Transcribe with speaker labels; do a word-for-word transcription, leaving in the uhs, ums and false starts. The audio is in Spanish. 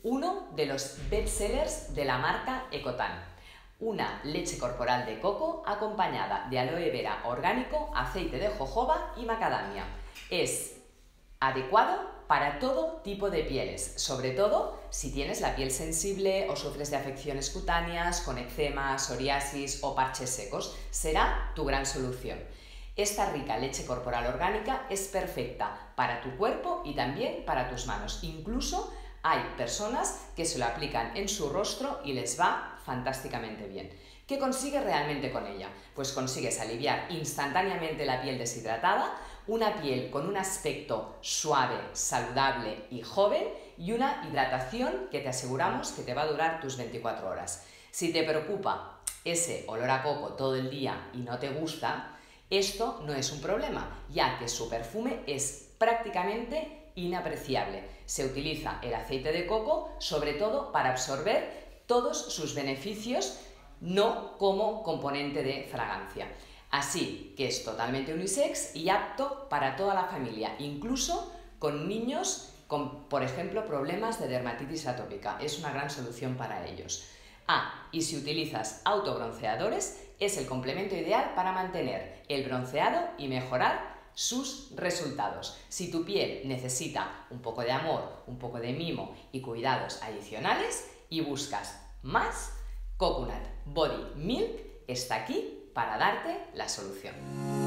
Speaker 1: uno de los bestsellers de la marca Ecotan. Una leche corporal de coco acompañada de aloe vera orgánico, aceite de jojoba y macadamia. Es adecuado para todo tipo de pieles, sobre todo si tienes la piel sensible o sufres de afecciones cutáneas con eczema, psoriasis o parches secos. Será tu gran solución. Esta rica leche corporal orgánica es perfecta para tu cuerpo y también para tus manos. Incluso hay personas que se lo aplican en su rostro y les va fantásticamente bien. ¿Qué consigues realmente con ella? Pues consigues aliviar instantáneamente la piel deshidratada, una piel con un aspecto suave, saludable y joven y una hidratación que te aseguramos que te va a durar tus veinticuatro horas. Si te preocupa ese olor a coco todo el día y no te gusta, esto no es un problema, ya que su perfume es prácticamente inapreciable. Se utiliza el aceite de coco sobre todo para absorber todos sus beneficios, no como componente de fragancia. Así que es totalmente unisex y apto para toda la familia, incluso con niños con, por ejemplo, problemas de dermatitis atópica. Es una gran solución para ellos. Ah, y si utilizas autobronceadores, es el complemento ideal para mantener el bronceado y mejorar sus resultados. Si tu piel necesita un poco de amor, un poco de mimo y cuidados adicionales y buscas más, Coconut Body Milk está aquí para darte la solución.